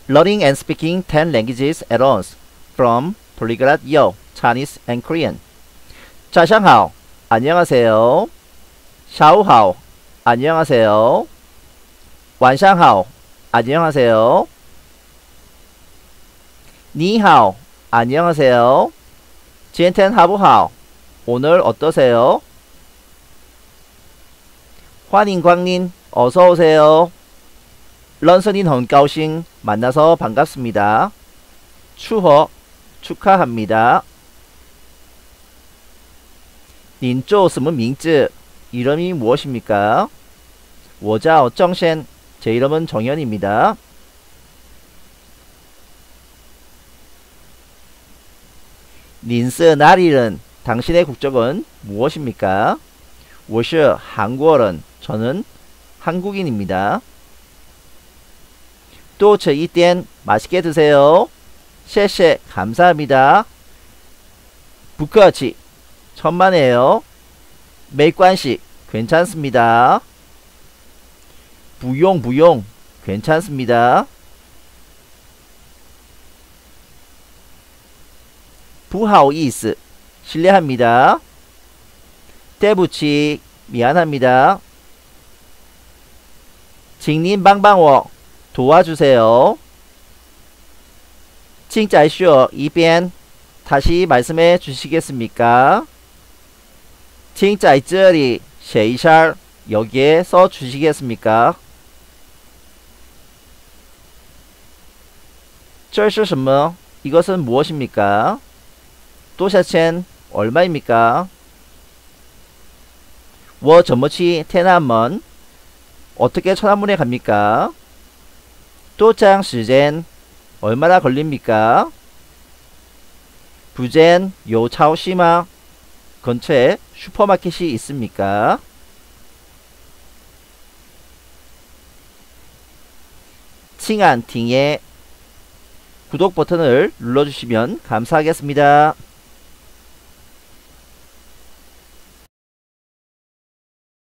Learning and speaking 10 languages at once from Polyglot Yo, Chinese and Korean. 早上好, 안녕하세요. 下午好, 안녕하세요. 晚上好, 안녕하세요. 你好, 안녕하세요. 今天好不好? 오늘 어떠세요? 欢迎光临, 어서 오세요. 认识您很高兴, 만나서 반갑습니다. 추호, 축하합니다. 您叫什么名字? 이름이 무엇입니까? 我叫郑轩, 제 이름은 정현입니다. 您是哪里人? 당신의 국적은 무엇입니까? 我是韩国人, 저는 한국인입니다. 多吃一点, 맛있게 드세요. 谢谢, 감사합니다. 不客气, 천만에요. 没关系, 괜찮습니다. 不用不用, 괜찮습니다. 不好意思, 실례합니다. 对不起, 미안합니다. 请您帮帮我, 도와주세요. 请再说一遍, 다시 말씀해 주시겠습니까? 请在这里写一下, 여기에 써 주시겠습니까? 这是什么? 이것은 무엇입니까? 多少钱? 얼마입니까? 我怎么去天安门? 어떻게 천안문에 갑니까? 多长时间? 얼마나 걸립니까? 부젠 요超市吗? 근처에 슈퍼마켓이 있습니까? 请按订阅, 구독 버튼을 눌러주시면 감사하겠습니다.